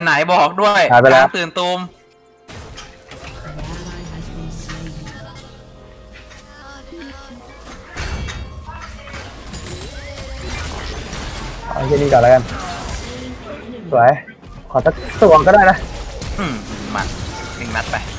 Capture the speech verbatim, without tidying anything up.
ไหนบอกด้วยการตื่นตูมเอาแค่นี้ก่อนแล้วกันสวยขอสักตัวก็ได้นะอืมมาหนึ่งนัดไป